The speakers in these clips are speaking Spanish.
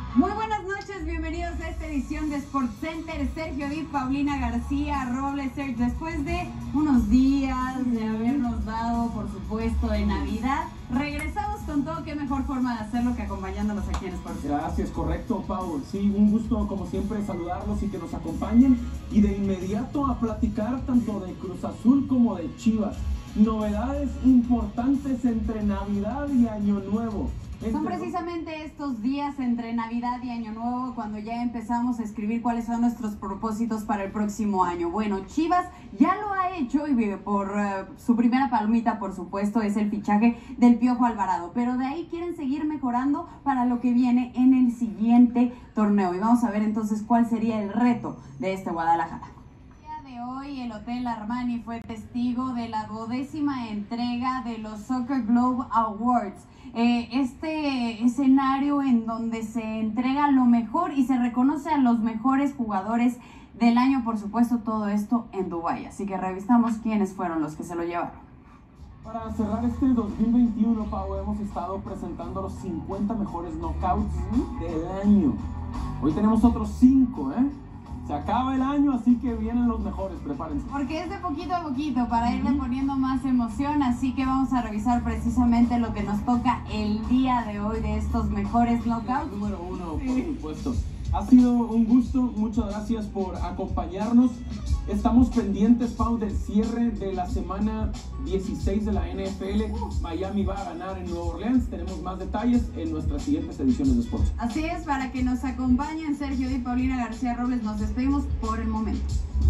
Muy buenas noches, bienvenidos a esta edición de SportsCenter. Sergio Di, Paulina García Robles. Después de unos días de habernos dado, por supuesto, de Navidad, regresamos con todo. Qué mejor forma de hacerlo que acompañándonos aquí en SportsCenter. Gracias, correcto, Pau. Sí, un gusto como siempre saludarlos y que nos acompañen. Y de inmediato a platicar tanto de Cruz Azul como de Chivas. Novedades importantes entre Navidad y Año Nuevo. Son precisamente estos días entre Navidad y Año Nuevo cuando ya empezamos a escribir cuáles son nuestros propósitos para el próximo año. Bueno, Chivas ya lo ha hecho y por su primera palomita, por supuesto, es el fichaje del Piojo Alvarado. Pero de ahí quieren seguir mejorando para lo que viene en el siguiente torneo. Y vamos a ver entonces cuál sería el reto de este Guadalajara. Hoy el Hotel Armani fue testigo de la 12ª entrega de los Soccer Globe Awards. Este escenario en donde se entrega lo mejor y se reconoce a los mejores jugadores del año, por supuesto, todo esto en Dubái. Así que revisamos quiénes fueron los que se lo llevaron. Para cerrar este 2021, Pau, hemos estado presentando los 50 mejores knockouts del año. Hoy tenemos otros 5, Se acaba el año, así que vienen los mejores, prepárense. Porque es de poquito a poquito para irle poniendo más emoción, así que vamos a revisar precisamente lo que nos toca el día de hoy de estos mejores knockouts. Número 1, por supuesto. Ha sido un gusto, muchas gracias por acompañarnos. Estamos pendientes, Pau, del cierre de la semana 16 de la NFL. Miami va a ganar en Nueva Orleans. Tenemos más detalles en nuestras siguientes ediciones de Sports. Así es, para que nos acompañen Sergio Di, Paulina García Robles, nos despedimos por el momento.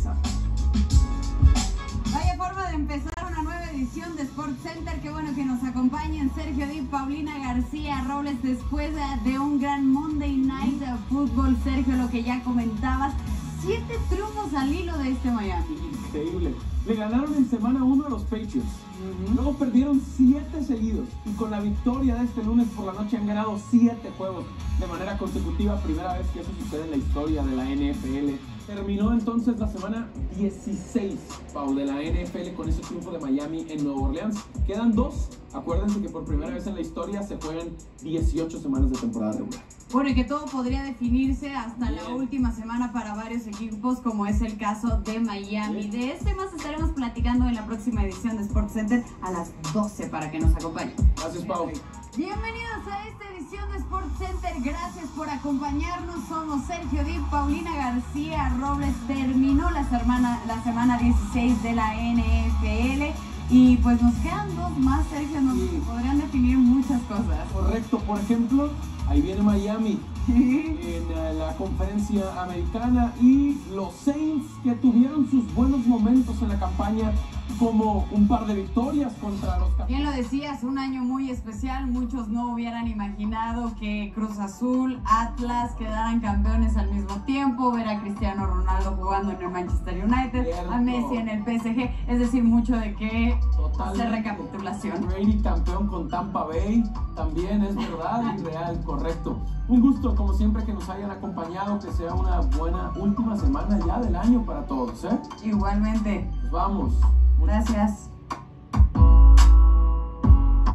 Vaya forma de empezar una nueva edición de SportsCenter. Qué bueno que nos acompañen Sergio Di, Paulina García Robles después de un gran Monday Night Football. Sergio, lo que ya comentabas, 7 triunfos al hilo de este Miami. Increíble. Le ganaron en semana 1 a los Patriots. Luego perdieron 7 seguidos. Y con la victoria de este lunes por la noche han ganado 7 juegos de manera consecutiva. Primera vez que eso sucede en la historia de la NFL. Terminó entonces la semana 16, Pau, de la NFL con ese triunfo de Miami en Nueva Orleans. Quedan 2. Acuérdense que por primera vez en la historia se juegan 18 semanas de temporada regular. Bueno, y que todo podría definirse hasta la última semana para varios equipos, como es el caso de Miami. De este más estaremos platicando en la próxima edición de SportsCenter a las 12 para que nos acompañen. Gracias, Pau. Bienvenidos a esta edición de SportsCenter. Gracias por acompañarnos. Somos Sergio Di, Paulina García Robles. Terminó la semana 16 de la NFL. Y pues nos quedan 2 más, Sergio, nos podrían definir muchas cosas. Correcto, por ejemplo, ahí viene Miami en la conferencia americana y los Saints, que tuvieron sus buenos momentos en la campaña, como un par de victorias contra los campeones. Bien lo decías, un año muy especial. Muchos no hubieran imaginado que Cruz Azul, Atlas quedaran campeones al mismo tiempo, ver a Cristiano Ronaldo jugando en el Manchester United, a Messi en el PSG, es decir, mucho de qué hacer recapitulación. Brady campeón con Tampa Bay, también es verdad y real, correcto. Un gusto, como siempre, que nos hayan acompañado, que sea una buena última semana ya del año para todos, Igualmente. Vamos. Gracias.